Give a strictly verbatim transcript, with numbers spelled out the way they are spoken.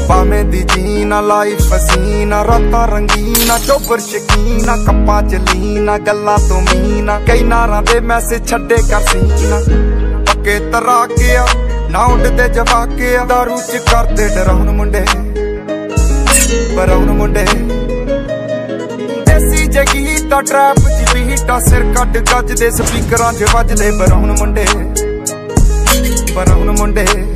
भावें दी जीना लाइफ हसीना रातां रंगीना चोबर शकीना कप्पां च लीना गल्लां तो मीना कई नारां दे मैसेज छड्डे कर सीना पक्के तराके आ ना उडदे जवाके आ दारू च करदे डराउन मुंडे बराउन मुंडे देसी जगीता ट्रैप च बीटा सिर कट गज दे स्पीकरां च वजदे बराउन मुंडे बराउन मुंडे।